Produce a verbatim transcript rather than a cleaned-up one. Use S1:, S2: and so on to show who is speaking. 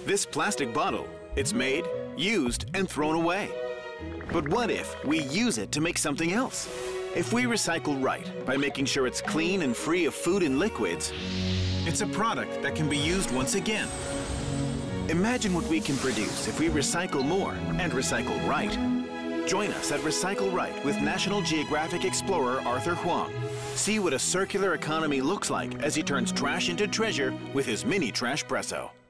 S1: This plastic bottle, it's made, used, and thrown away. But what if we use it to make something else? If we recycle right by making sure it's clean and free of food and liquids, it's a product that can be used once again. Imagine what we can produce if we recycle more and recycle right. Join us at Recycle Right with National Geographic explorer Arthur Huang. See what a circular economy looks like as he turns trash into treasure with his mini Trash Presso.